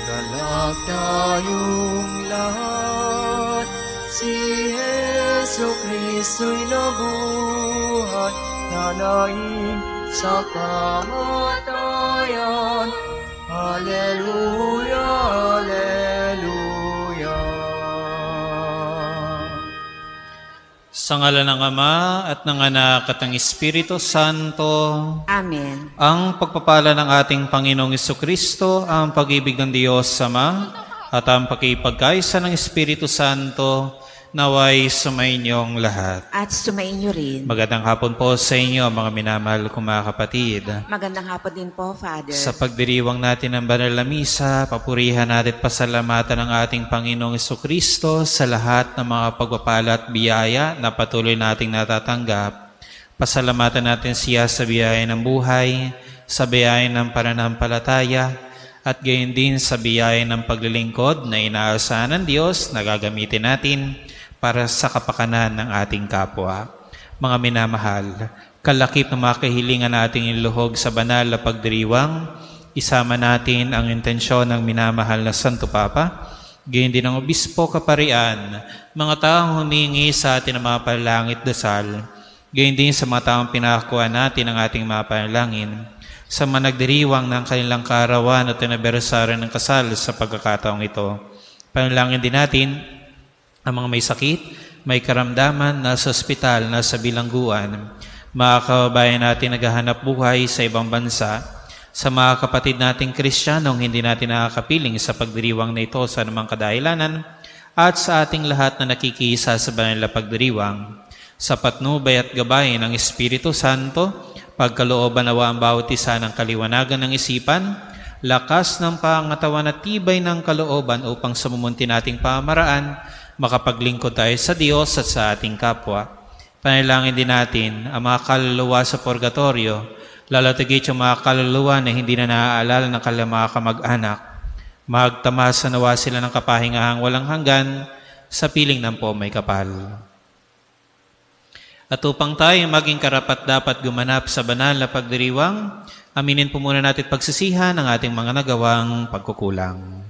Galak tayong lahat, si Jesu Kristo'y nabuhay, nanaig sa kamatayan. Alleluia, Alleluia. Sa ngalan ng Ama at ng Anak at ng Espiritu Santo. Amen. Ang pagpapala ng ating Panginoong Jesucristo, ang pag-ibig ng Diyos Ama, at ang pagkipagkaisa ng Espiritu Santo, naway sumainyong lahat. At sumainyo rin. Magandang hapon po sa inyo, mga minamahal kong mga kapatid. Magandang hapon din po, Father. Sa pagdiriwang natin ng banal na misa, papurihan natin at pasalamatan ng ating Panginoong Jesucristo sa lahat ng mga pagpapala at biyaya na patuloy nating natatanggap. Pasalamatan natin siya sa biyaya ng buhay, sa biyaya ng pananampalataya, at gayon din sa biyaya ng paglilingkod na inaasahan ng Diyos na gagamitin natin para sa kapakanan ng ating kapwa. Mga minamahal, kalakip ng mga kahilingan nating iluhog sa banal na pagdiriwang, isama natin ang intensyon ng minamahal na Santo Papa, gayon din ang Obispo Kaparian, mga taong humingi sa atin ng mga panalangit dasal, gayon din sa mga taong pinakakuha natin ang ating mga panalangin, sa mga nagdiriwang ng kanilang kaarawan at anibersaryo ng kasal sa pagkakataong ito. Panalangin din natin ang mga may sakit, may karamdaman, nasa ospital, nasa bilangguan, mga kababayan natin naghahanap buhay sa ibang bansa, sa mga kapatid nating Kristiyanong hindi natin nakakapiling sa pagdiriwang na ito sa anumang kadahilanan, at sa ating lahat na nakikisa sa banal na pagdiriwang. Sa patnubay at gabay ng Espiritu Santo, pagkalooban nawa ang bawat isa ng kaliwanagan ng isipan, lakas ng pangatawan at tibay ng kalooban upang sa mumunti nating pamaraan, makapaglingkod tayo sa Diyos at sa ating kapwa. Panalangin din natin ang mga kaluluwa sa purgatorio, lalo tigit yung mga kaluluwa na hindi na naaalala ng kanilang mga kamag-anak. Magtamasa nawa sila ng kapahingahang walang hanggan sa piling ng may kapal. At upang tayo maging karapat-dapat gumanap sa banal na pagdiriwang, aminin po muna natin pagsisihan ng ating mga nagawang pagkukulang.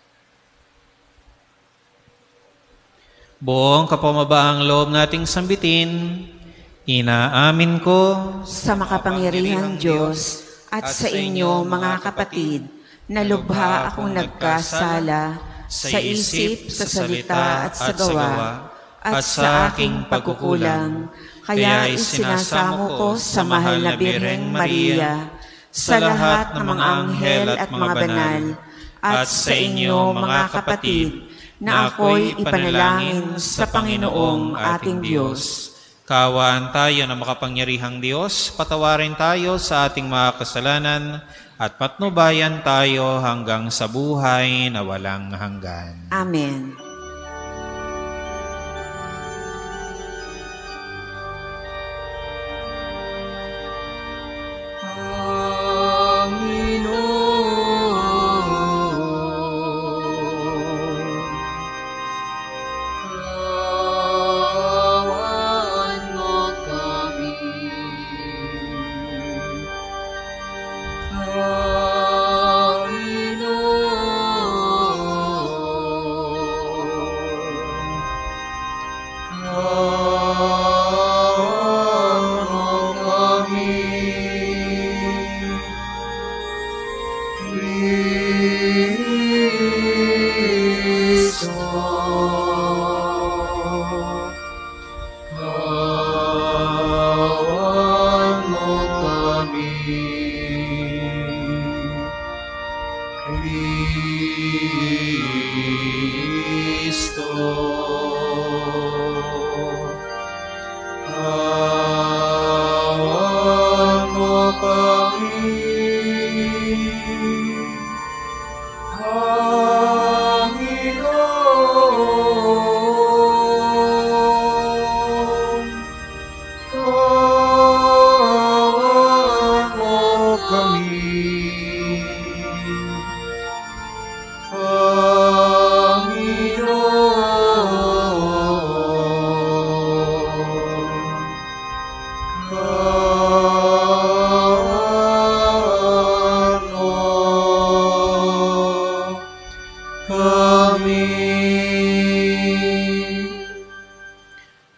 Buong kapamabaang loob nating sambitin, inaamin ko sa makapangyarihang Diyos at sa inyo, mga kapatid, na lubha akong nagkasala sa isip, sa salita at sa gawa, at sa aking pagkukulang, kaya isinasamo ko sa mahal na Birheng Maria, sa lahat ng mga anghel at mga banal, at sa inyo, mga kapatid, na ako'y ipanalangin sa Panginoong ating Diyos. Kaawaan tayo na makapangyarihang Diyos, patawarin tayo sa ating mga kasalanan, at patnubayan tayo hanggang sa buhay na walang hanggan. Amen.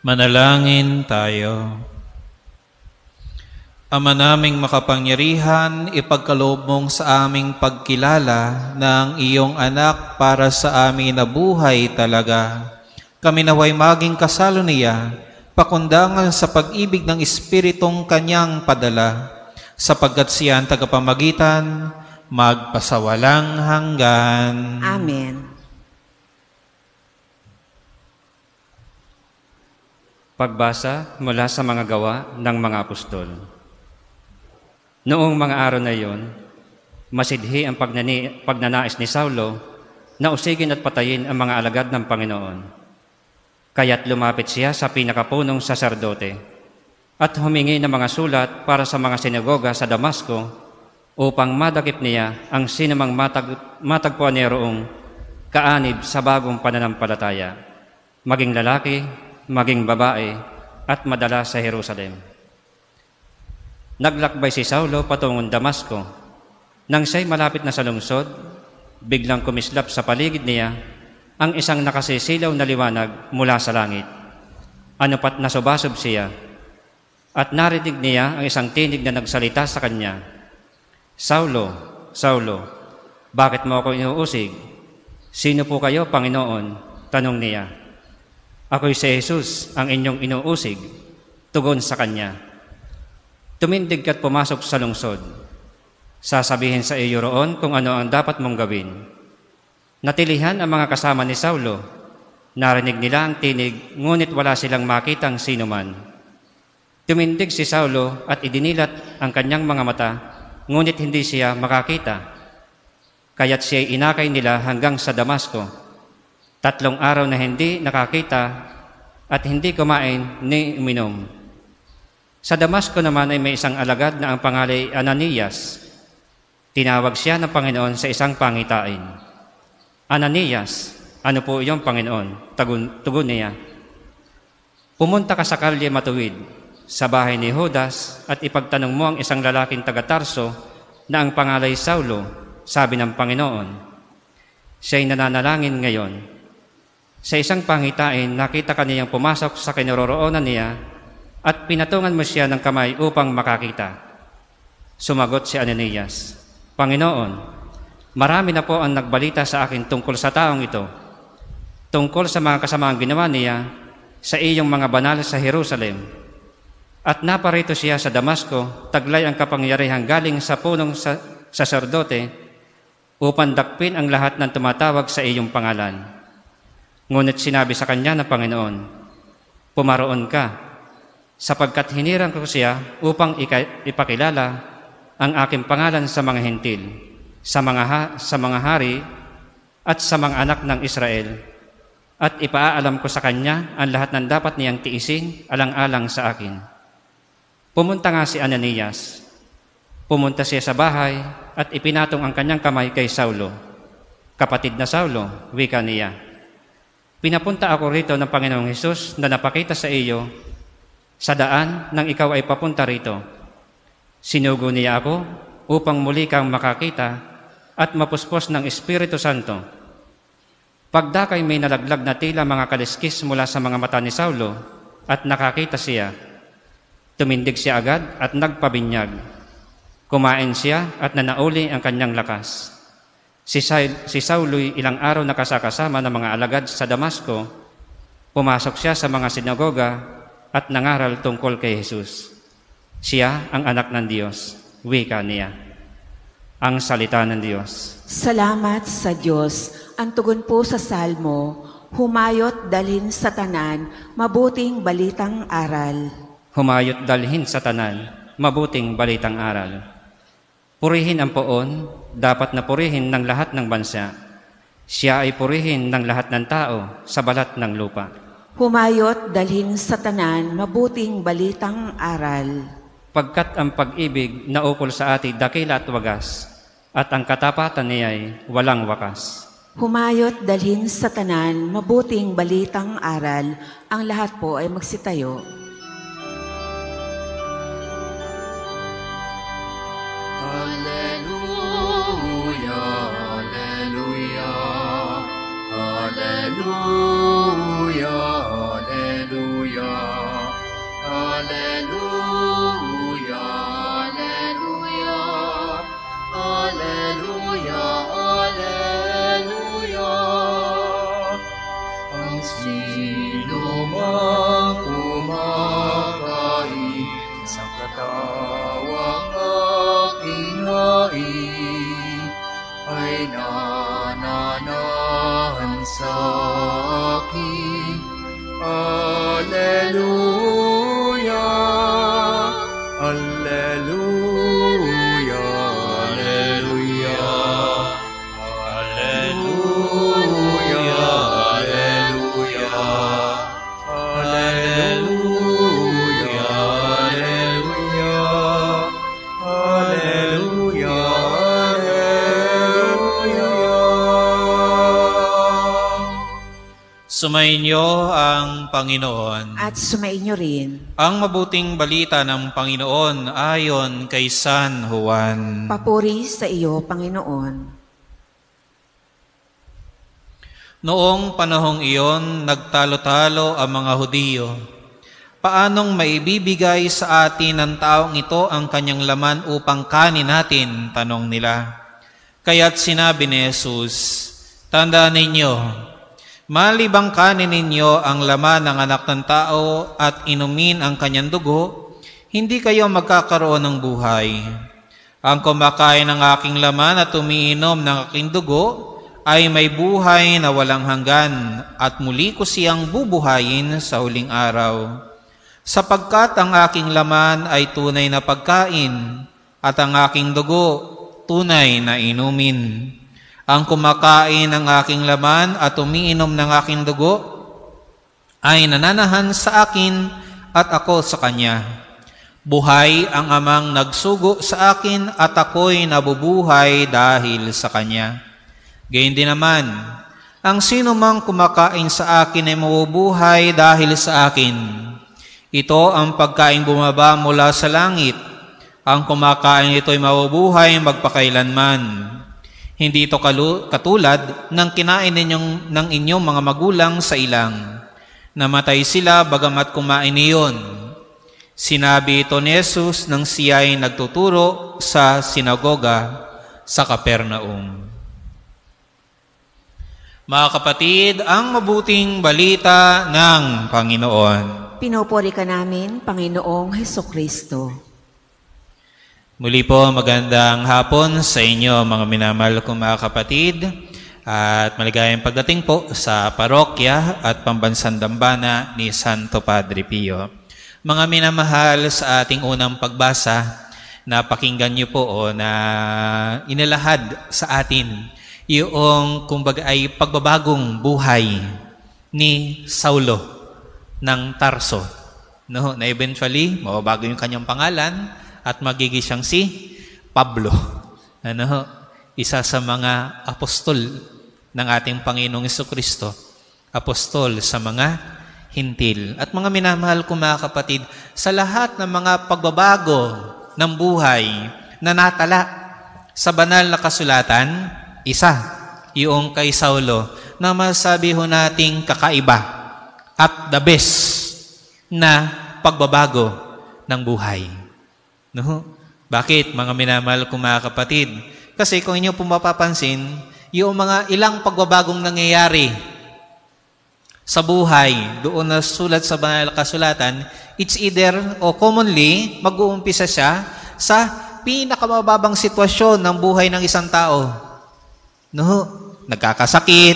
Manalangin tayo. Ama naming makapangyarihan, ipagkaloob mong sa aming pagkilala ng iyong anak para sa amin na buhay talaga. Kami naway maging kasalo niya, pakundangan sa pag-ibig ng Espiritong kanyang padala, sapagkat siya ang tagapamagitan, magpasawalang hanggan. Amen. Pagbasa mula sa mga gawa ng mga apostol. Noong mga araw na iyon, masidhi ang pagnanais ni Saulo na usigin at patayin ang mga alagad ng Panginoon. Kaya't lumapit siya sa pinakapunong saserdote at humingi ng mga sulat para sa mga sinagoga sa Damasco upang madakip niya ang sinumang matagpuan niya roong kaanib sa bagong pananampalataya, maging lalaki, maging babae, at madala sa Jerusalem. Naglakbay si Saulo patungong Damasco. Nang siya'y malapit na sa lungsod, biglang kumislap sa paligid niya ang isang nakasisilaw na liwanag mula sa langit. Ano pat nasubasob siya, at narinig niya ang isang tinig na nagsalita sa kanya, "Saulo, Saulo, bakit mo ako inuusig? Sino po kayo, Panginoon?" Tanong niya. "Ako'y si Jesus, ang inyong inuusig," tugon sa kanya. "Tumindig ka't pumasok sa lungsod. Sasabihin sa iyo roon kung ano ang dapat mong gawin." Natilihan ang mga kasama ni Saulo. Narinig nila ang tinig, ngunit wala silang makitang sino man. Tumindig si Saulo at idinilat ang kanyang mga mata, ngunit hindi siya makakita. Kaya't siya'y inakay nila hanggang sa Damasco. 3 araw na hindi nakakita at hindi kumain ni uminom. Sa Damasco naman ay may isang alagad na ang pangalan ay Ananias. Tinawag siya ng Panginoon sa isang pangitain. "Ananias, ano po iyong Panginoon?" Tugon niya. "Pumunta ka sa kalye matuwid, sa bahay ni Judas, at ipagtanong mo ang isang lalaking taga-Tarso na ang pangalan ay Saulo," sabi ng Panginoon. Siya'y nananalangin ngayon. Sa isang pangitain, nakita ka niyang pumasok sa kinaroroonan niya at pinatungan mo siya ng kamay upang makakita. Sumagot si Ananias, "Panginoon, marami na po ang nagbalita sa akin tungkol sa taong ito, tungkol sa mga kasamaang ginawa niya sa iyong mga banal sa Jerusalem. At naparito siya sa Damasco, taglay ang kapangyarihan galing sa punong saserdote upang dakpin ang lahat ng tumatawag sa iyong pangalan. Ngunit sinabi sa kanya ng Panginoon, pumaroon ka, sapagkat hinirang ko siya upang ipakilala ang aking pangalan sa mga hentil, sa mga hari at sa mga anak ng Israel, at ipaalam ko sa kanya ang lahat ng dapat niyang tiisin alang-alang sa akin." Pumunta nga si Ananias. Pumunta siya sa bahay at ipinatong ang kanyang kamay kay Saulo. "Kapatid na Saulo," wika niya, "Pinapunta ako rito ng Panginoong Hesus na napakita sa iyo sa daan nang ikaw ay papunta rito. Sinugo niya ako upang muli kang makakita at mapuspos ng Espiritu Santo." Pagdakay may nalaglag na tila mga kaliskis mula sa mga mata ni Saulo at nakakita siya. Tumindig siya agad at nagpabinyag. Kumain siya at nanauli ang kanyang lakas. Si Saulo'y ilang araw nakasakasama ng mga alagad sa Damasco. Pumasok siya sa mga sinagoga at nangaral tungkol kay Jesus. Siya ang anak ng Diyos, wika niya. Ang salita ng Diyos. Salamat sa Diyos. Ang tugon po sa Salmo, humayot dalhin sa tanan, mabuting balitang aral. Humayot dalhin sa tanan, mabuting balitang aral. Purihin ang poon, dapat na purihin ng lahat ng bansa. Siya ay purihin ng lahat ng tao sa balat ng lupa. Humayot dalhin sa tanan, mabuting balitang aral. Pagkat ang pag-ibig na ukol sa ati dakila at wagas, at ang katapatan niya ay walang wakas. Humayot dalhin sa tanan, mabuting balitang aral. Ang lahat po ay magsitayo. Alleluia, alleluia. nananahan sa akin. Alleluia, Alleluia, Alleluia, Alleluia, Alleluia, Alleluia, Alleluia, Alleluia. Sumainyo ang Panginoon. At sumainyo rin. Ang mabuting balita ng Panginoon ayon kay San Juan. Papuri sa iyo, Panginoon. Noong panahong iyon, nagtalo-talo ang mga Hudiyo. Paanong maibibigay sa atin ng taong ito ang kanyang laman upang kanin natin? Tanong nila. Kaya't sinabi ni Jesus, tandaan ninyo, malibang kanin ninyo ang laman ng anak ng tao at inumin ang kanyang dugo, hindi kayo magkakaroon ng buhay. Ang kumakain ng aking laman at umiinom ng aking dugo ay may buhay na walang hanggan at muli ko siyang bubuhayin sa huling araw. Sapagkat ang aking laman ay tunay na pagkain at ang aking dugo tunay na inumin. Ang kumakain ng aking laman at umiinom ng aking dugo ay nananahan sa akin at ako sa kanya. Buhay ang amang nagsugo sa akin at ako'y nabubuhay dahil sa kanya. Gayun din naman, ang sino mang kumakain sa akin ay mabubuhay dahil sa akin. Ito ang pagkain bumaba mula sa langit. Ang kumakain ito ay mabubuhay magpakailanman. Hindi ito katulad ng kinain ng inyong mga magulang sa ilang. Namatay sila bagamat kumain niyon. Sinabi ito ni Jesus nang siya ay nagtuturo sa sinagoga sa Capernaum. Mga kapatid, ang mabuting balita ng Panginoon. Pinupuri ka namin, Panginoong Hesukristo. Muli po, magandang hapon sa inyo mga minamahal kong mga kapatid at maligayang pagdating po sa parokya at pambansang dambana ni Santo Padre Pio. Mga minamahal, sa ating unang pagbasa, napakinggan niyo po na inilahad sa atin yung kumbaga ay pagbabagong buhay ni Saulo ng Tarso. No, na eventually, mababago yung kanyang pangalan at magiging siyang si Pablo. Isa sa mga apostol ng ating Panginoong Jesucristo. Apostol sa mga hintil. At mga minamahal ko mga kapatid, sa lahat ng mga pagbabago ng buhay na natala sa banal na kasulatan, isa, yung kay Saulo, na masabi ho nating kakaiba at the best na pagbabago ng buhay. No? Bakit, mga minamahal kong mga kapatid? Kasi kung inyo pumapapansin, yung mga ilang pagbabagong nangyayari sa buhay, doon na sulat sa banal kasulatan, it's either o commonly, mag-uumpisa siya sa pinakamababang sitwasyon ng buhay ng isang tao. Nagkakasakit,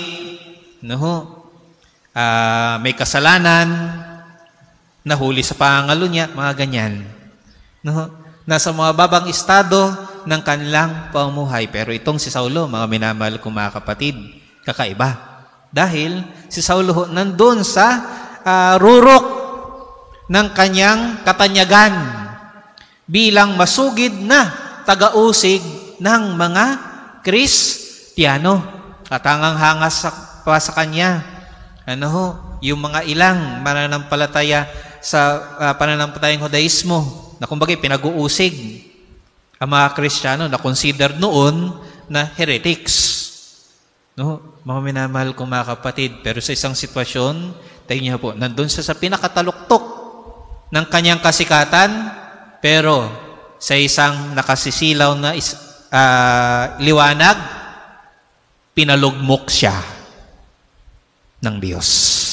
may kasalanan, nahuli sa pangalo niya, mga ganyan. Nasa mga babang estado ng kanilang pamuhay. Pero itong si Saulo, mga minamahal kong mga kapatid, kakaiba. Dahil si Saulo nandun sa rurok ng kanyang katanyagan bilang masugid na taga-usig ng mga Kristiyano. Katangang-hangas pa sa kanya. Yung mga ilang mananampalataya sa pananampalatayang Judaismo na kumbaga pinag-uusig ang mga Kristiyano na considered noon na heretics. Mga minamahal kong mga kapatid, pero sa isang sitwasyon, tayo niyo po, nandun siya sa pinakataluktok ng kanyang kasikatan, pero sa isang nakasisilaw na liwanag, pinalugmok siya ng Diyos.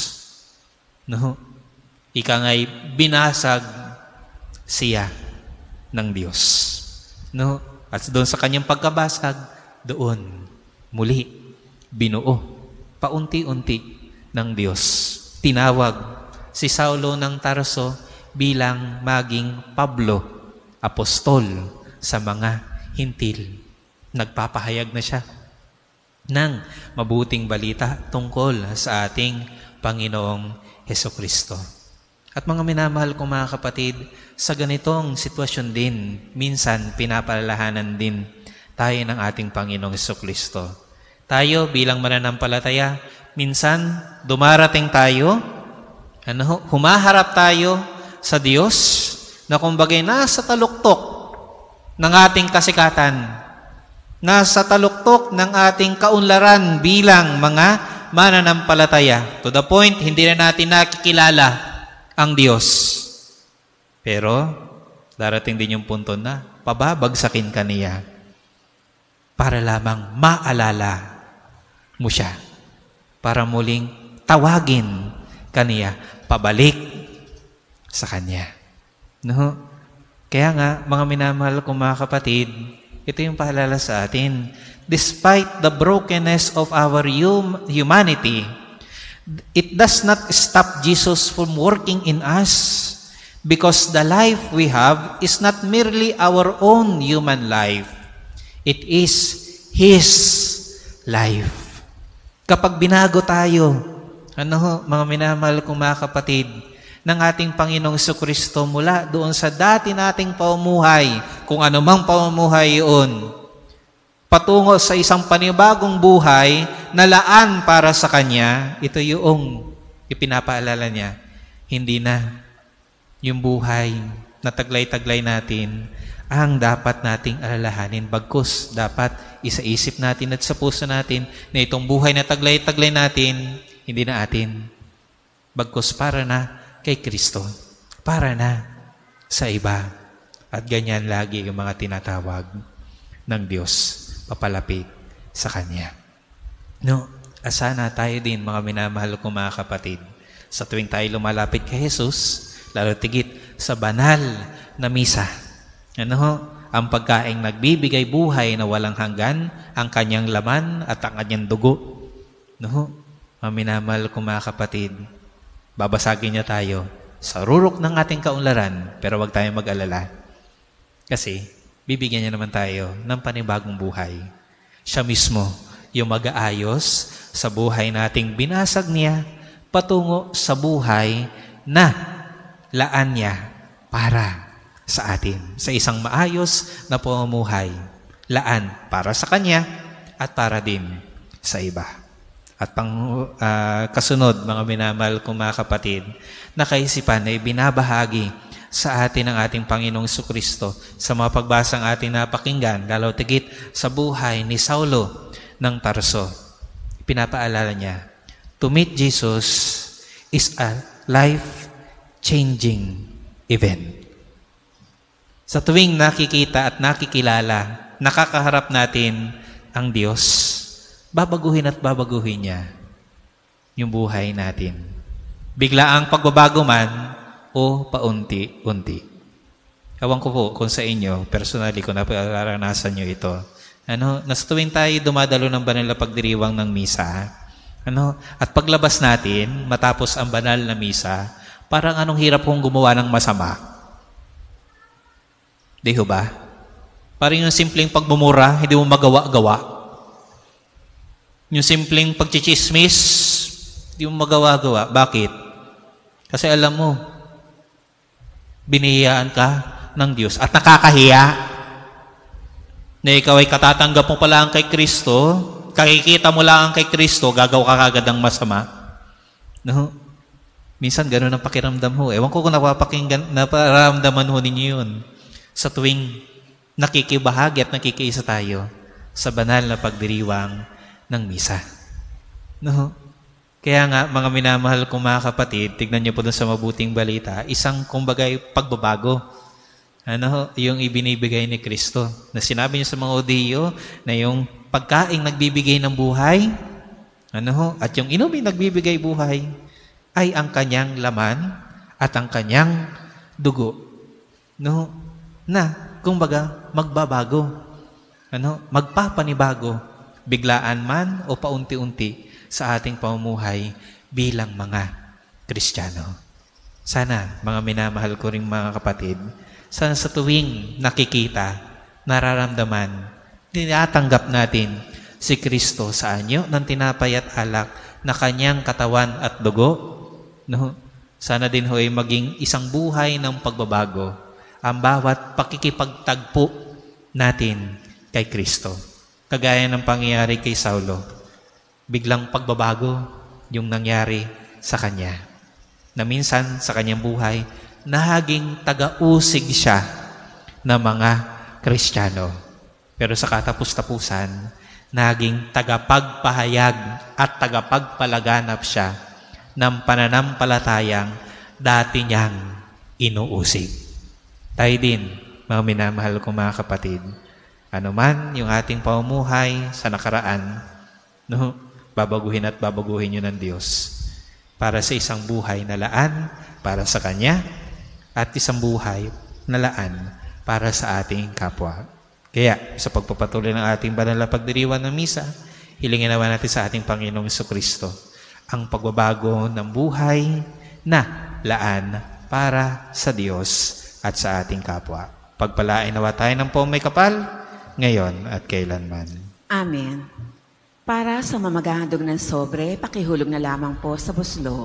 Ika nga'y binasag siya ng Diyos. At doon sa kanyang pagkabasag, doon muli, binuo, paunti-unti ng Diyos. Tinawag si Saulo ng Tarso bilang maging Pablo, apostol sa mga hintil. Nagpapahayag na siya ng mabuting balita tungkol sa ating Panginoong Hesukristo. At mga minamahal kong mga kapatid, sa ganitong sitwasyon din, minsan pinapalalahanan din tayo ng ating Panginoong Hesukristo. Tayo bilang mananampalataya, minsan dumarating tayo, humaharap tayo sa Diyos na kumbagay nasa taluktok ng ating kasikatan, nasa taluktok ng ating kaunlaran bilang mga mananampalataya. To the point, hindi na natin nakikilala ang Diyos. Pero, darating din yung punto na pababagsakin ka niya para lamang maalala mo siya. Para muling tawagin ka niya pabalik sa Kanya. No? Kaya nga, mga minamahal kong mga kapatid, ito yung paalala sa atin. Despite the brokenness of our humanity, it does not stop Jesus from working in us, because the life we have is not merely our own human life. It is His life. Kapag binago tayo, mga minamahal kong mga kapatid, ng ating Panginoong Jesucristo mula doon sa dati nating pamumuhay, kung anumang pamumuhay yun, patungo sa isang panibagong buhay na laan para sa Kanya, ito yung ipinapaalala niya. Hindi na yung buhay na taglay-taglay natin ang dapat nating alalahanin. Bagkus, dapat isaisip natin at sa puso natin na itong buhay na taglay-taglay natin, hindi na atin. Bagkus, para na kay Kristo. Para na sa iba. At ganyan lagi yung mga tinatawag ng Diyos papalapit sa Kanya. No, asana tayo din, mga minamahal kong mga kapatid, sa tuwing tayo lumalapit kay Jesus, lalo tigit sa banal na misa. Ang pagkaing nagbibigay buhay na walang hanggan, ang Kanyang laman at ang Kanyang dugo. Mga minamahal kong mga kapatid, babasagin niya tayo sa rurok ng ating kaunlaran, pero wag tayong mag-alala. Kasi, bibigyan niya naman tayo ng panibagong buhay. Siya mismo yung mag-aayos sa buhay nating binasag niya patungo sa buhay na laan niya para sa atin. Sa isang maayos na pamumuhay. Laan para sa Kanya at para din sa iba. At kasunod, mga minamahal kong mga kapatid, na kaisipan ay binabahagi sa atin ng ating Panginoong Jesucristo sa mga pagbasang ating napakinggan, lalo tigit sa buhay ni Saulo ng Tarso. Pinapaalala niya, to meet Jesus is a life-changing event. Sa tuwing nakikita at nakikilala, nakakaharap natin ang Diyos, babaguhin at babaguhin niya yung buhay natin. Bigla ang pagbabago man o paunti-unti. Ewan ko po kung sa inyo, personally, kung naparanasan nyo ito. Nasa tuwing tayo dumadalo ng banal na pagdiriwang ng misa, at paglabas natin, matapos ang banal na misa, parang anong hirap kong gumawa ng masama. Di ho ba? Parang yung simpleng pagmumura, hindi mo magawa-gawa. Yung simpleng pagchichismis, hindi mo magawa-gawa. Bakit? Kasi alam mo, binihiyaan ka ng Diyos at nakakahiya na ikaw ay katatanggap mo pala ang kay Kristo, kakikita mo lang ang kay Kristo, gagawa ka kagad ng masama. No? Minsan gano'n ang pakiramdam ho. Ewan ko kung naparamdaman ho ninyo yun sa tuwing nakikibahagi at nakikiisa tayo sa banal na pagdiriwang ng misa. No? Kaya nga, mga minamahal kong mga kapatid, tignan niyo po dun sa mabuting balita, isang kumbagay pagbabago. Yung ibinibigay ni Kristo. Na sinabi niya sa mga Hudiyo na yung pagkaing nagbibigay ng buhay, at yung inuming nagbibigay buhay, ay ang Kanyang laman at ang Kanyang dugo. Na, kumbaga, magbabago. Magpapanibago biglaan man o paunti-unti sa ating pamumuhay bilang mga Kristiyano. Sana, mga minamahal ko ring mga kapatid, sana sa tuwing nakikita, nararamdaman, tinatanggap natin si Kristo sa anyo ng tinapay at alak na kanyang katawan at dugo. No? Sana din ho ay maging isang buhay ng pagbabago ang bawat pakikipagtagpo natin kay Kristo. Kagaya ng pangyayari kay Saulo, biglang pagbabago yung nangyari sa kanya. Na minsan sa kanyang buhay, naging taga-usig siya ng mga Kristiyano. Pero sa katapus-tapusan, naging tagapagpahayag at tagapagpalaganap siya ng pananampalatayang dati niyang inuusig. Tayo din, mga minamahal kong mga kapatid, ano man yung ating pamumuhay sa nakaraan, no, babaguhin at babaguhin yun ng Diyos para sa isang buhay na laan para sa Kanya at isang buhay na laan para sa ating kapwa. Kaya sa pagpapatuloy ng ating banal na pagdiriwang ng misa, hilingin naman natin sa ating Panginoong Jesucristo ang pagbabago ng buhay na laan para sa Diyos at sa ating kapwa. Pagpalain nawa tayo ng poong may kapal, ngayon at kailanman. Amen. Para sa mamagahadog ng sobre, pakihulog na lamang po sa buslo.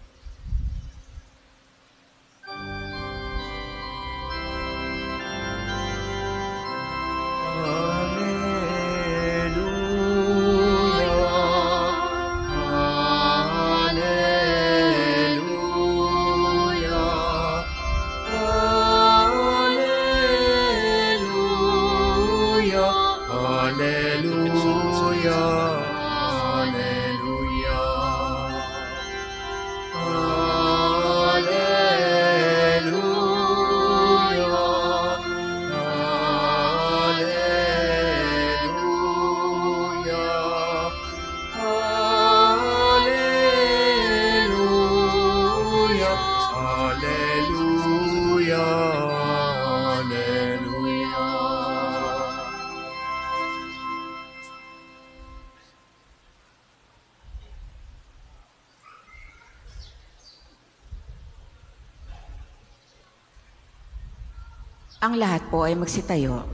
Ang lahat po ay magsitayo.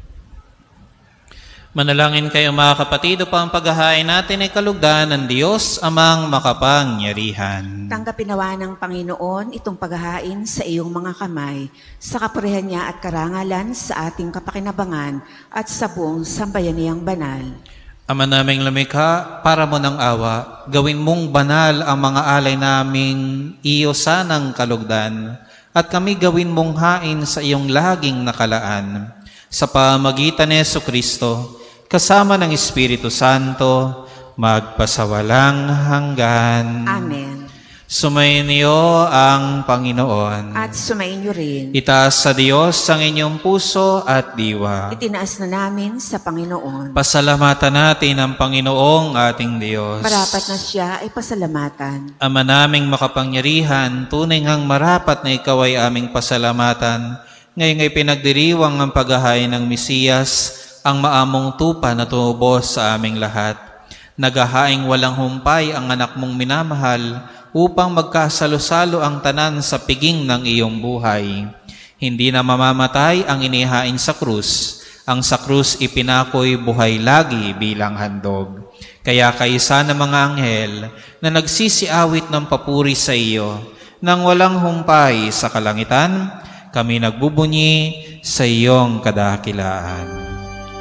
Manalangin kayo mga kapatid upang ang paghahain natin ay kalugdan ng Diyos amang makapangyarihan. Tanggapin nawa ng Panginoon itong paghahain sa iyong mga kamay, sa kapurihan niya at karangalan sa ating kapakinabangan at sa buong sambayaniyang banal. Ama naming lumikha, para mo ng awa, gawin mong banal ang mga alay naming iyo sanang kalugdan, at kami gawin mong hain sa iyong laging nakalaan. Sa pamagitan ni Jesucristo, kasama ng Espiritu Santo, magpasawalang hanggan. Amen. Sumainyo ang Panginoon. At sumainyo rin. Itaas sa Diyos ang inyong puso at diwa. Itinaas na namin sa Panginoon. Pasalamatan natin ang Panginoong ating Diyos. Marapat na siya ay pasalamatan. Ama naming makapangyarihan, tunay ngang marapat na ikaw ay aming pasalamatan. Ngayong ay pinagdiriwang ang paghahain ng Mesiyas, ang maamong tupa na tumubos sa aming lahat. Naghahaing walang humpay ang anak mong minamahal, upang magkasalo-salo ang tanan sa piging ng iyong buhay. Hindi na mamamatay ang inihain sa krus. Ang sa krus ipinako'y buhay lagi bilang handog. Kaya kaisa ng mga anghel na nagsisiawit ng papuri sa iyo, nang walang humpay sa kalangitan, kami nagbubunyi sa iyong kadakilaan.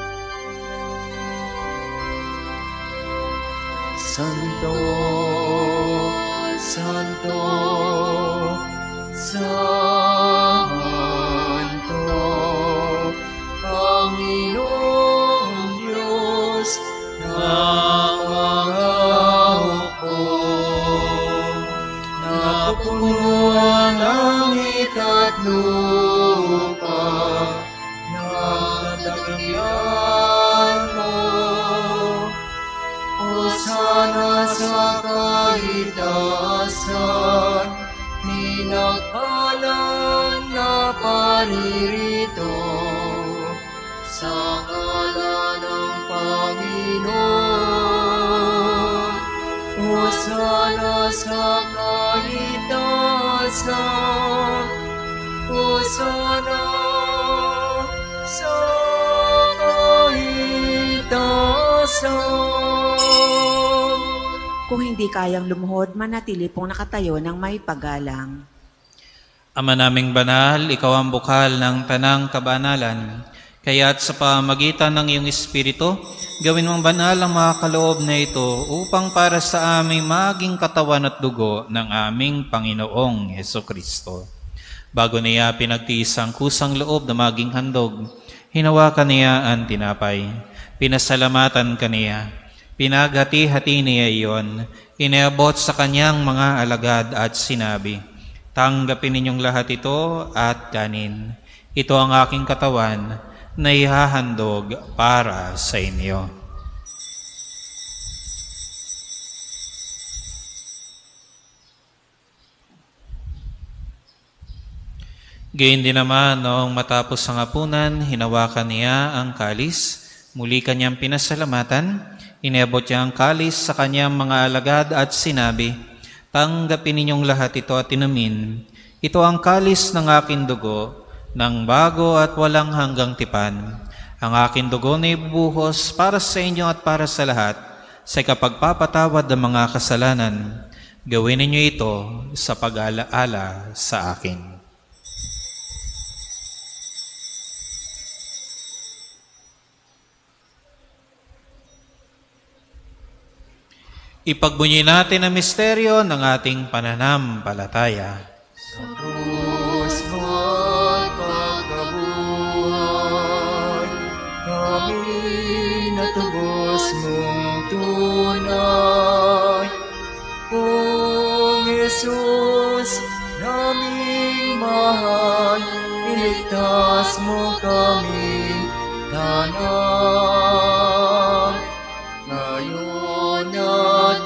Santo, Santo, Santo, Panginoong Diyos ng mga hukbo. Napupuno ang langit at lupa ng dakilan mo. Hosana sa kaitaasan, minagpalang na paririto, sa ngalan ng Panginoon. sa puso na sa kaitasan. Kung hindi kayang lumuhod, manatili pong nakatayo ng may paggalang. Ama naming banal, ikaw ang bukal ng tanang kabanalan. Kaya't sa pamagitan ng iyong Espiritu, gawin mong banal ang mga kaloob na ito upang para sa aming maging katawan at dugo ng aming Panginoong Hesukristo. Bago niya pinagtiis ang kusang loob na maging handog, hinawakan niya ang tinapay. Pinasalamatan kaniya. Pinaghati-hati niya iyon. Iniabot sa kanyang mga alagad at sinabi, "Tanggapin ninyong lahat ito at kanin. Ito ang aking katawan na ihahandog para sa inyo." Gayon din naman, noong matapos ang hapunan, hinawakan niya ang kalis, muli kanyang pinasalamatan, iniabot niya ang kalis sa kanyang mga alagad at sinabi, "Tanggapin ninyong lahat ito at inumin. Ito ang kalis ng aking dugo, ng bago at walang hanggang tipan. Ang aking dugo na ibubuhos para sa inyo at para sa lahat, sa kapagpapatawad ng mga kasalanan. Gawin ninyo ito sa pag-alaala sa akin." Ipagbunyi natin ang misteryo ng ating pananampalataya. Sa krus mo't pagkabuhay, kami natubos mong tunay. Kung Jesus, naming mahal, iligtas mo kami tanan. Ngayon at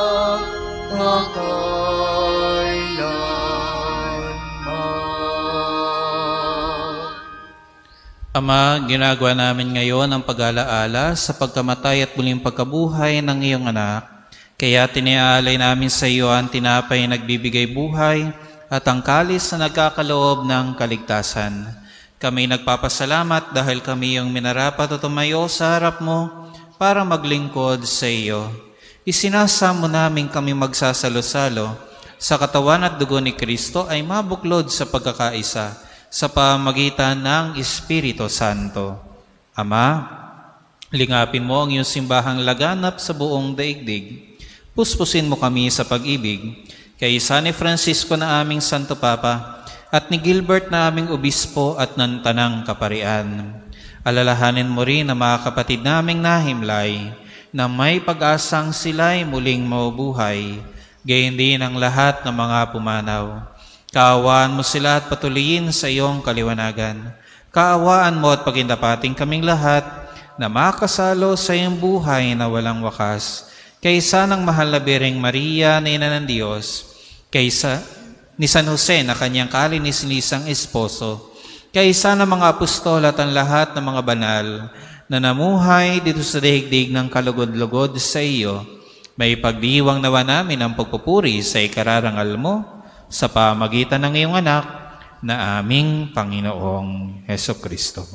magpakailanman. Ama, ginagawa namin ngayon ang pag-alaala sa pagkamatay at muling pagkabuhay ng iyong anak. Kaya tiniaalay namin sa iyo ang tinapay na nagbibigay buhay at ang kalis na nagkakaloob ng kaligtasan. Kami nagpapasalamat dahil kami yung minarapat at tumayo sa harap mo para maglingkod sa iyo. Isinasamo namin kami magsasalo-salo sa katawan at dugo ni Kristo ay mabuklod sa pagkakaisa sa pamagitan ng Espiritu Santo. Ama, lingapin mo ang iyong simbahang laganap sa buong daigdig. Puspusin mo kami sa pag-ibig kay San Francisco na aming Santo Papa at ni Gilbert na aming Obispo at ng Tanang Kaparian. Alalahanin mo rin ang mga kapatid naming nahimlay na may pag-asang sila'y muling mabubuhay, gayon din ang lahat ng mga pumanaw. Kaawaan mo sila at patuloyin sa iyong kaliwanagan. Kaawaan mo at pagindapating kaming lahat na makasalo sa iyong buhay na walang wakas. Kaysa ng mahal na Birheng Maria na Ina ng Diyos, kaysa ni San Jose na kanyang kalinilisang esposo, kaysa ng mga apostol at ang lahat ng mga banal na namuhay dito sa daigdig ng kalugod-lugod sa iyo, may pagdiwang nawa namin ang pagpupuri sa ikararangal mo sa pamagitan ng iyong anak na aming Panginoong Hesukristo.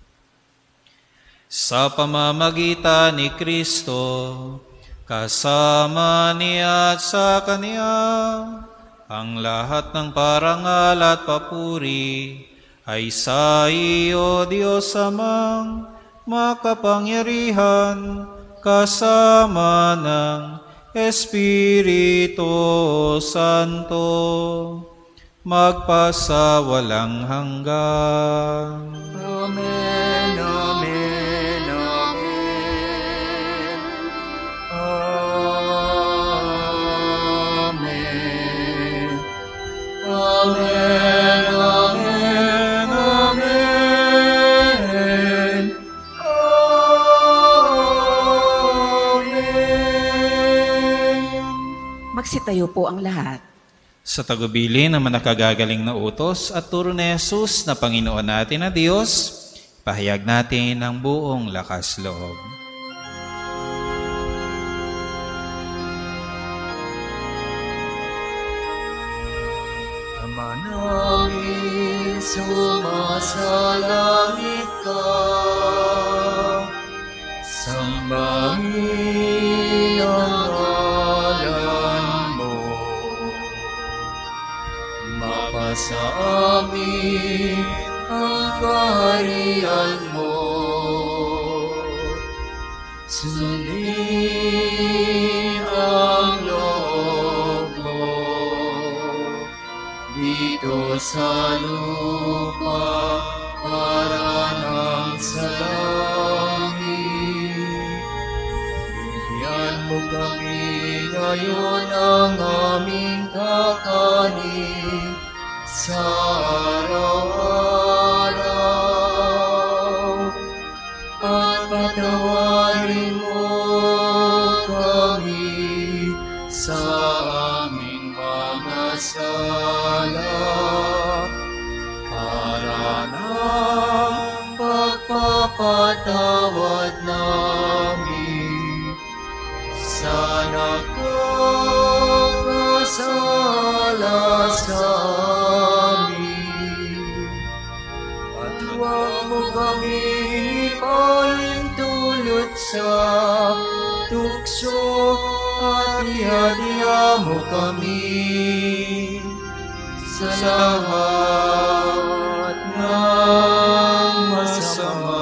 Sa pamamagitan ni Kristo, kasama niya at sa Kanya, ang lahat ng parangal at papuri ay sa iyo, Diyos Amang makapangyarihan, kasama ng Espiritu Santo, magpasawalang hanggan. Amen, amen, amen. Amen. Amen, amen, amen. Amen. Magsitayo po ang lahat. Sa tagubilin ng manakagagaling na utos at turo ni Jesus na Panginoon natin na Diyos, pahayag natin ang buong lakas loob. Ama namin, sumasalangit ka. Sambahin ang ngalan mo. Mapasa amin ang kaharian mo. Sundin ang loob mo dito sa lupa para nang sa langit. Bigyan mo kami ngayon ng aming kakanin sa araw-araw, at patawarin mo kami sa aming mga sala, para ng pagpapatawad namin sa nakakasala sa amin. At huwag mo kami ipahintulot sa tukso, at ihadya mo kami sa lahat ng masama.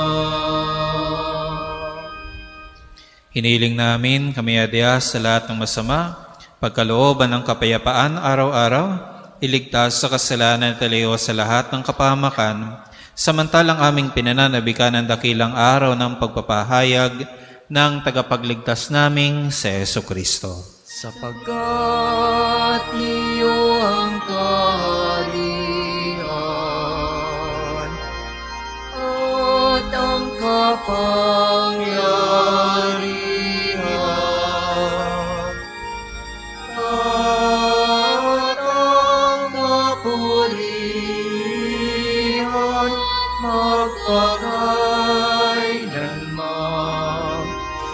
Hiniling namin kami adya sa lahat ng masama, pagkalooban ng kapayapaan araw-araw, iligtas sa kasalanan at aliw sa lahat ng kapahamakan, samantalang aming pinananabikan ang dakilang araw ng pagpapahayag ng tagapagligtas naming si Jesucristo. Sapagkat iyo ang kaharian at ang kapangyarihan at ang kapurihan magpakailanman.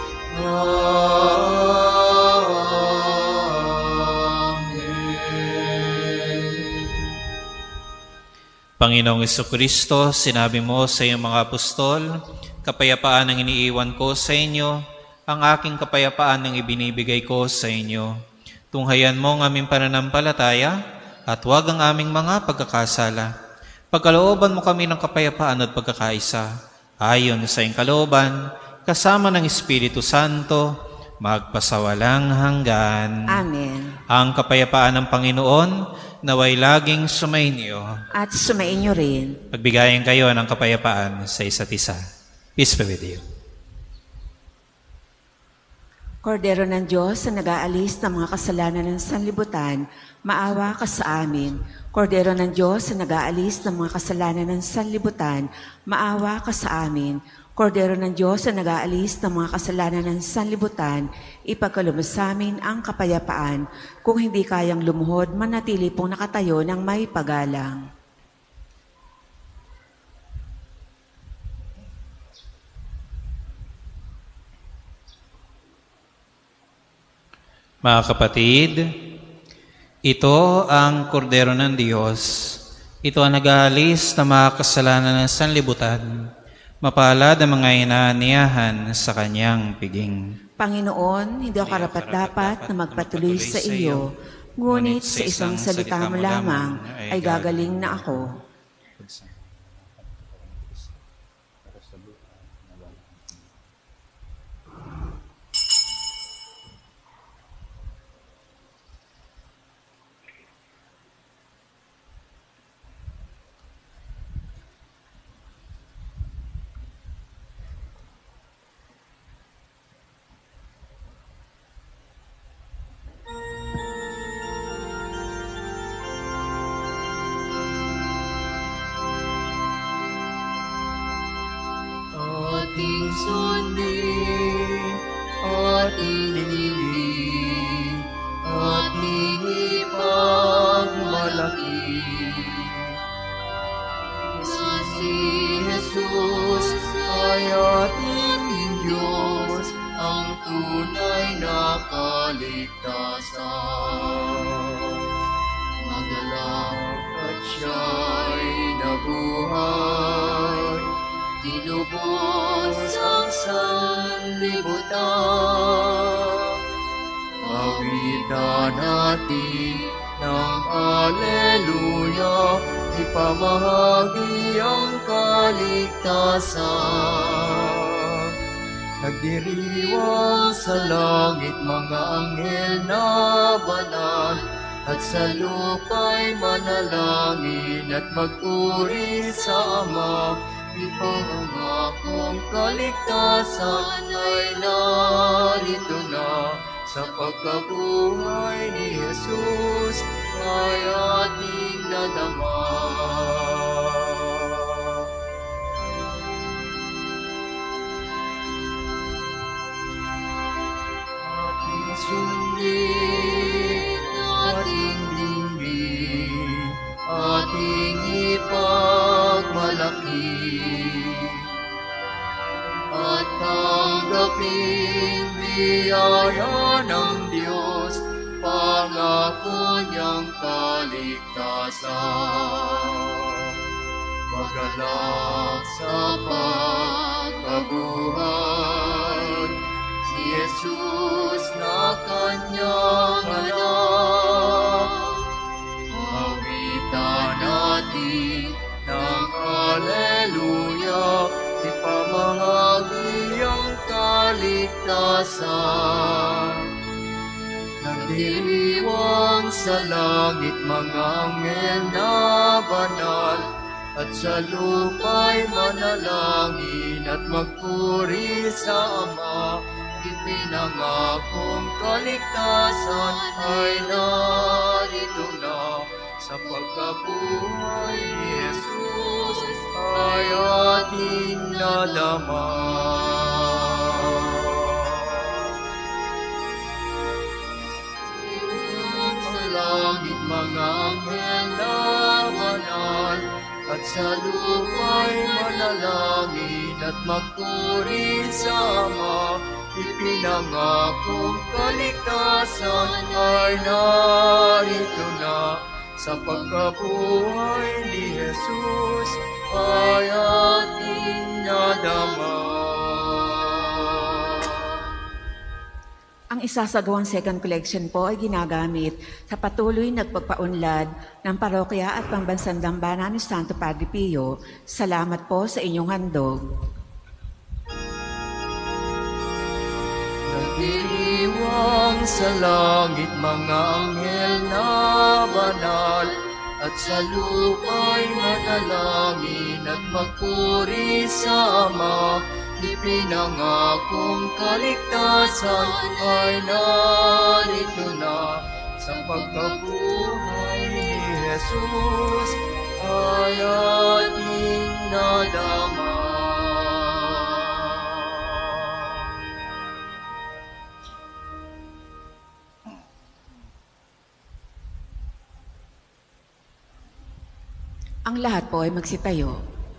Panginoong Jesucristo, sinabi mo sa iyong mga apostol, kapayapaan ang iniiwan ko sa inyo, ang aking kapayapaan ang ibinibigay ko sa inyo. Tunghayan mo ang aming pananampalataya at huwag ang aming mga pagkakasala. Pagkalooban mo kami ng kapayapaan at pagkakaisa, ayon sa iyong kalooban, kasama ng Espiritu Santo, magpasawalang hanggan. Amen. Ang kapayapaan ng Panginoon, naway laging sumainyo. At sumainyo rin. Pagbigayan kayo ng kapayapaan sa isa't isa. Peace be with you. Kordero ng Diyos na nag-aalis ng mga kasalanan ng sanlibutan, maawa ka sa amin. Kordero ng Diyos na nag-aalis ng mga kasalanan ng sanlibutan, maawa ka sa amin. Kordero ng Diyos na nag-aalis ng mga kasalanan ng sanlibutan, ipagkaloob sa amin ang kapayapaan. Kung hindi kayang lumuhod, manatili pong nakatayo ng may pagalang. Mga kapatid, ito ang kordero ng Diyos. Ito ang nag-aalis ng mga kasalanan ng sanlibutan. Mapalad ang mga inaaniyahan sa kanyang piging. Panginoon, hindi ako karapat-dapat na magpatuloy sa iyo, ngunit sa isang salita mo lamang ay gagaling na ako. Ating sundin, ating dilig, ating ipagmalaki. Na si Jesus ay ating Diyos, ang tunay na kaligtasan. Nagalak at siya'y nabuhay, tinubos ang sanlibutan. Awitan natin ng Alleluia, ipamahagi ang kaligtasan. Nagdiriwang sa langit mga anghel na banal, at sa lupa'y manalangin at magpuri sa Ama. Ipangangakong kaligtasan ay narito na, sa pagkabuhay ni Jesus ay ating nadama. Ating sundin, ating dinggin, ating ipagmalaki, at tanggapin biyaya ng Diyos, pangako niyang kaligtasan. Magalak sa pagkabuhay, si Jesus na kanyang anak. Awitan natin ng Alleluia, ipamahagi ang kaligtasan. Nagdiriwang sa langit mga anghel na banal, at sa lupa'y manalangin at magpuri sa Ama. Ipinangakong kaligtasan ay narito na, sa pagkabuhay ni Jesus ay ating nadama. Sa langit mga anghel na banal, at sa lupa'y manalangin at magpuri sa Ama. Ipinangakong kaligtasan ay narito na, sa pagkabuhay ni Jesus ay ating nadama. Ang isasagawang second collection po ay ginagamit sa patuloy nagpagpaunlad ng parokya at pambansang dambana ni Santo Padre Pio. Salamat po sa inyong handog. Nagdiriwang sa langit mga anghel na banal, at sa lupa'y manalangin at magpuri sa Ama. Ipinangakong kaligtasan ay narito na, sa pagkabuhay ni Jesus ay ating nadama. Ang lahat po ay magsitayo.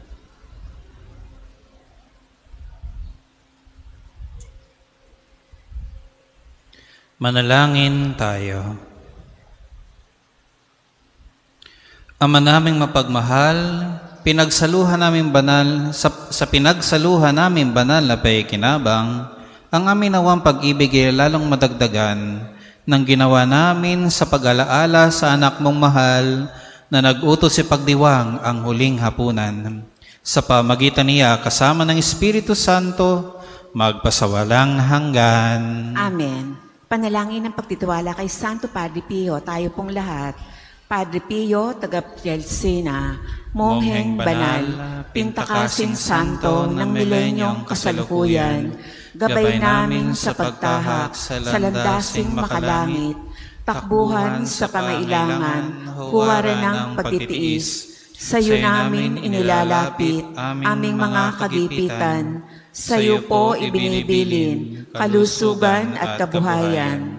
Manalangin tayo. Ama naming mapagmahal, pinagsaluhan namin banal, sa pinagsaluhan namin banal na pakikinabang, ang amin nawang pag-ibig ay lalong madagdagan ng ginawa namin sa pag-alaala sa anak mong mahal na nag-utos si pagdiwang ang huling hapunan. Sa pamagitan niya kasama ng Espiritu Santo, magpasawalang hanggan. Amen. Panalangin ng pagtitiwala kay Santo Padre Pio, tayo pong lahat. Padre Pio, taga Pielcina, Mongheng Banal, Pintakasing Santo ng milenyong kasalukuyan, gabay namin sa pagtahak sa landasing makalangit, takbuhan sa pangailangan, huwaran ng pagtitiis. Sa iyo namin inilalapit aming mga kagipitan, sa iyo po ibinibilin kalusugan at kabuhayan.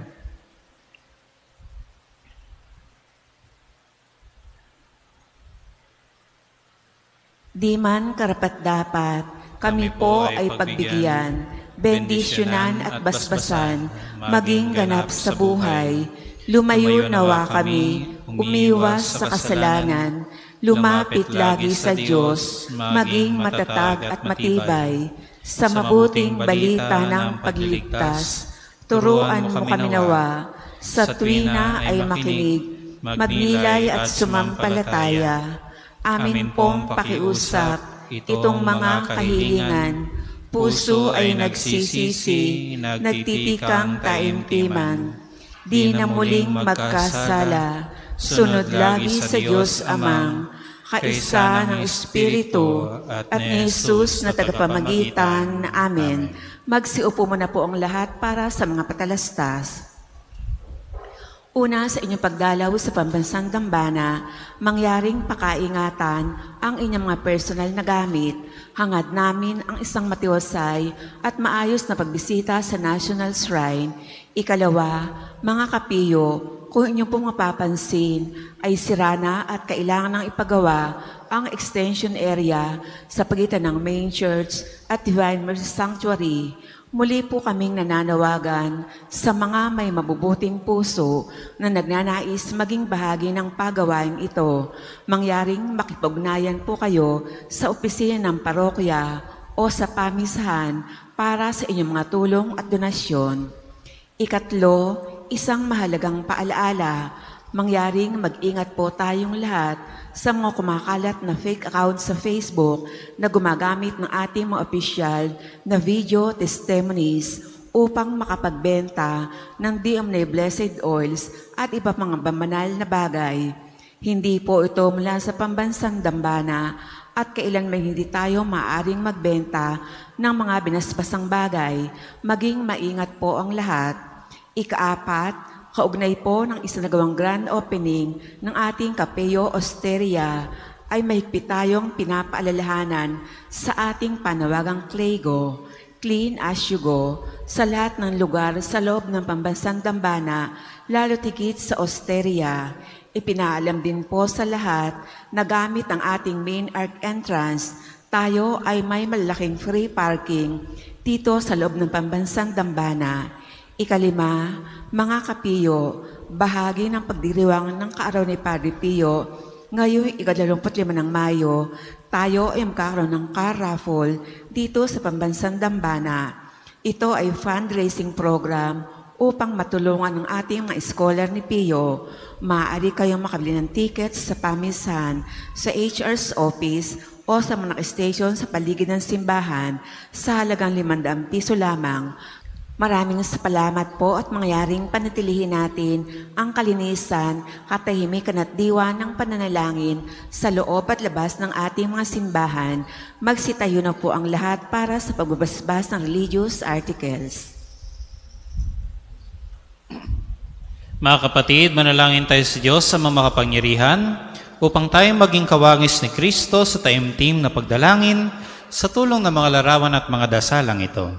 Di man karapat-dapat, kami po ay pagbigyan, bendisyonan at basbasan, maging ganap sa buhay. Lumayo nawa kami, umiwas sa kasalanan, lumapit lagi sa Diyos, maging matatag at matibay. Sa mabuting balita ng pagliligtas, turuan mo kami nawa, sa tuwina ay makinig, magnilay at sumampalataya. Amin pong pakiusap, itong mga kahilingan, puso ay nagsisisi, nagtitikang taimtiman. Di na muling magkasala, sunod lagi sa Diyos Amang, kaisa ng Espiritu at ni Jesus na tagapamagitan. Amen. Magsiupo muna po ang lahat para sa mga patalastas. Una, sa inyong pagdalaw sa Pambansang Dambana, mangyaring pakaingatan ang inyong mga personal na gamit. Hangad namin ang isang matiwasay at maayos na pagbisita sa National Shrine. Ikalawa, mga kapiyo, kung inyong pong mapapansin, ay sira na at kailangan ng ipagawa ang extension area sa pagitan ng Main Church at Divine Mercy Sanctuary. Muli po kaming nananawagan sa mga may mabubuting puso na nagnanais maging bahagi ng pagawain ito. Mangyaring makipugnayan po kayo sa opisina ng parokya o sa pamisahan para sa inyong mga tulong at donasyon. Ikatlo, isang mahalagang paalaala, mangyaring mag-ingat po tayong lahat sa mga kumakalat na fake account sa Facebook na gumagamit ng ating mga opisyal na video testimonies upang makapagbenta ng di-umano'y blessed oils at iba pang banal na bagay. Hindi po ito mula sa Pambansang Dambana at kailanman hindi tayo maaaring magbenta ng mga binaspasang bagay. Maging maingat po ang lahat. Ikaapat, kaugnay po ng isinagawang grand opening ng ating Capeo Osteria ay mahigpit tayong pinapaalalahanan sa ating panawagang Clego, Clean as you go, sa lahat ng lugar sa loob ng Pambansang Dambana, lalo tigit sa Osteria. Ipinaalam din po sa lahat na gamit ang ating main arc entrance, tayo ay may malaking free parking dito sa loob ng Pambansang Dambana. Ikalima, mga kapiyo, bahagi ng pagdiriwang ng kaaraw ni Padre Pio, ngayong 25 ng Mayo, tayo ay magkakaroon ng car raffle dito sa Pambansang Dambana. Ito ay fundraising program upang matulungan ng ating mga scholar ni Pio. Maaari kayong makabili ng tickets sa pamisahan, sa HR's office o sa mga station sa paligid ng simbahan sa halagang 500 piso lamang. Maraming salamat po at mangyaring panatilihin natin ang kalinisan, katahimikan at diwa ng pananalangin sa loob at labas ng ating mga simbahan. Magsitayo na po ang lahat para sa pagbabasbas ng religious articles. Mga kapatid, manalangin tayo sa Diyos sa mga makapangyarihan upang tayo maging kawangis ni Kristo sa taimtim na pagdalangin sa tulong ng mga larawan at mga dasalang ito.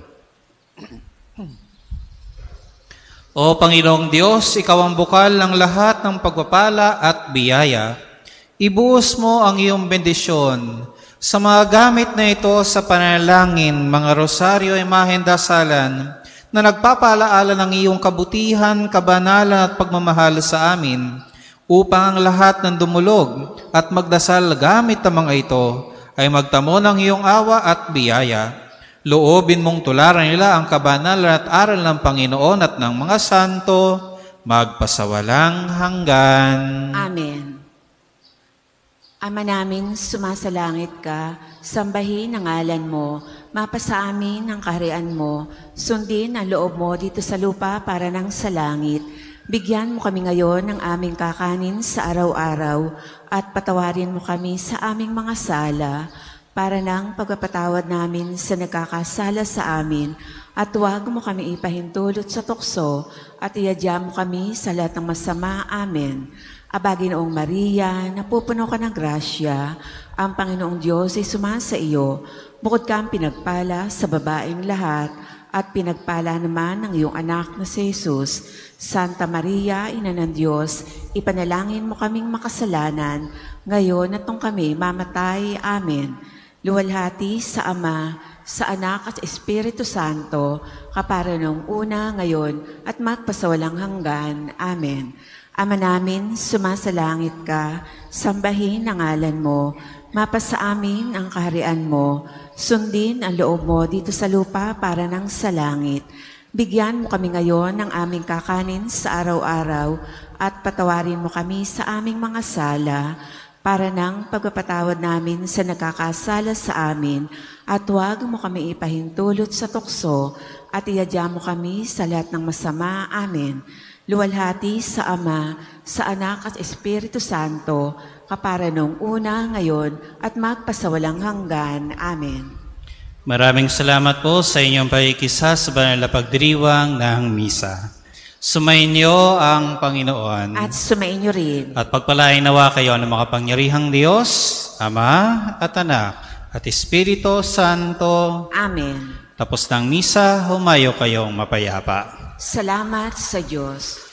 O Panginoong Diyos, Ikaw ang bukal ng lahat ng pagpapala at biyaya. Ibuhos mo ang iyong bendisyon sa mga gamit na ito sa panalangin, mga rosaryo, imahen, dasalan, na nagpapaalaala ng iyong kabutihan, kabanalan at pagmamahal sa amin, upang ang lahat ng dumulog at magdasal gamit ang mga ito ay magtamo ng iyong awa at biyaya. Loobin mong tularan nila ang kabanalan at aral ng Panginoon at ng mga santo, magpasawalang hanggan. Amen. Ama namin, sumasalangit ka, sambahin ang ngalan mo, mapasa amin ang kaharian mo, sundin ang loob mo dito sa lupa para nang sa langit. Bigyan mo kami ngayon ng aming kakanin sa araw-araw at patawarin mo kami sa aming mga sala, para nang pagpapatawad namin sa nagkakasala sa amin, at huwag mo kami ipahintulot sa tukso, at iadya mo kami sa lahat ng masama. Amen. Aba, Ginoong Maria, napupuno ka ng grasya, ang Panginoong Diyos ay sumasa iyo. Bukod kang pinagpala sa babaeng lahat, at pinagpala naman ng iyong anak na si Jesus. Santa Maria, Ina ng Diyos, ipanalangin mo kaming makasalanan, ngayon at nung kami mamatay. Amen. Luwalhati sa Ama, sa Anak at Espiritu Santo, kapara noong una, ngayon, at magpasawalang hanggan. Amen. Ama namin, sumasalangit ka, sambahin ang ngalan mo, mapasa amin ang kaharian mo, sundin ang loob mo dito sa lupa para nang sa langit. Bigyan mo kami ngayon ng aming kakanin sa araw-araw at patawarin mo kami sa aming mga sala para nang pagpapatawad namin sa nagkakasala sa amin at huwag mo kami ipahintulot sa tukso at iadya mo kami sa lahat ng masama. Amen. Luwalhati sa Ama, sa Anak at Espiritu Santo, kapara nung una, ngayon, at magpasawalang hanggan. Amen. Maraming salamat po sa inyong pakikisa sa banal na pagdiriwang ng misa. Sumainyo ang Panginoon. At sumainyo rin. At pagpalain nawa kayo ng mga pangyarihang Diyos, Ama at Anak at Espiritu Santo. Amen. Tapos ng misa, humayo kayong mapayapa. Salamat sa Diyos.